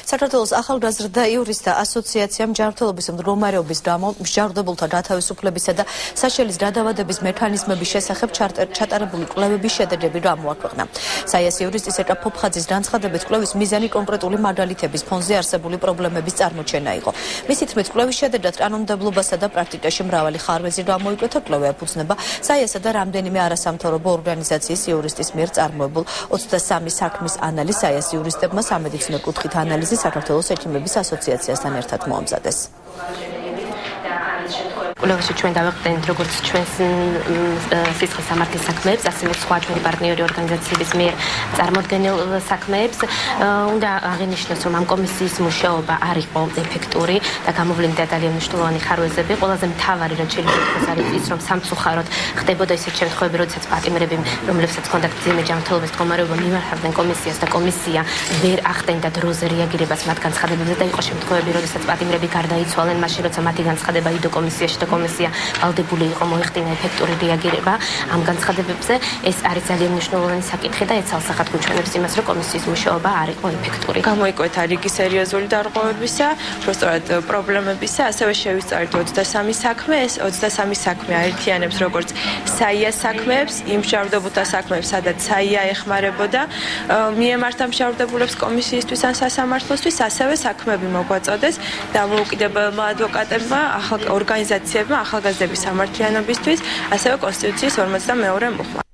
საქართველოს ახალგაზრდა იურისტთა ასოციაციამ ჯანმრთელობის მდგომარეობის გამო მსჯავრდებულთა გათავისუფლებისა და სასჯელის გადავადების მექანიზმების შესახებ ჩატარებული კვლევების შედეგები გამოაქვეყნა. საიას იურისტის ეკა ფოფხაძის განცხადებით კვლევის მიზანი კონკრეტული მაგალითების ფონზე არსებული პრობლემების წარმოჩენა იყო. მისი თქმით, კვლევის შედეგად კანონმდებლობასა და პრაქტიკაში მრავალი ხარვეზი გამოიკვეთა. კვლევა ეფუძნება საიასა და რამდენიმე არასამთავრობო ორგანიზაციის იურისტის მიერ წარმოებულ 23 საქმის ანალიზს. საიას იურისტებმა სამედიცინო კუთხით ანალიზი საქართველოს ექიმების ასოციაციასთან ერთად მოამზადეს. კვლევაში ჩვენ დავაყენეთ როგორც ჩვენს სიცხეს სამართლის საქმეებს, ასევე სხვა ჩვენი პარტნიორი ორგანიზაციების მიერ წარმოდგენილ საქმეებს. უნდა აღინიშნოს, რომ ამ კომისიის მუშაობა არ იყო ეფექტური და გამოვლინდა ძალიან მნიშვნელოვანი ხარვეზები. ყველაზე მთავარი რაც შეიძლება არის ის, რომ სამწუხაროდ ხდებოდა ისეთ შემთხვევები, როდესაც პატიმრები, რომლებსაც ჰქონდათ მძიმე ჯანმრთელობის მდგომარეობა, მიმართავდნენ კომისიას და კომისია ვერ ახდენდა დროზე რეაგირებას მათ განცხადებებზე და იყო შემთხვევები, როდესაც პატიმრები გარდაიცვალნენ, მაშინ როცა მათი განცხადება იდო კომისიაში და კომისია ვალდებული იყო მოეხდინა ეფექტური რეაგირება ამ განცხადებებზე. ეს არის ძალიან მნიშვნელოვანი საკითხი და ეცალსახად გვიჩვენებს იმას, რომ კომისიის მუშაობა არ იყო ეფექტური. გამოიკვეთა რიგი სერიოზული დარღვევებისა, უბრალოდ პრობლემებისა, ასევე შევისწავლეთ 23 საქმე. ეს 23 საქმე აერთიანებს როგორც საიას საქმეებს, იმ მსჯავრდებულთა საქმეებს, სადაც საია ეხმარებოდა მიემართა მსჯავრდებულებს კომისიისთვის ან სასამართლოსთვის, ასევე საქმეები მოგვაწოდეს დამოუკიდებელმა ადვოკატებმა, ორგანიზაციებმა ახალგაზრდების სამართლიანობისთვის, ასევე კონსტიტუციის 52 მუხლმა.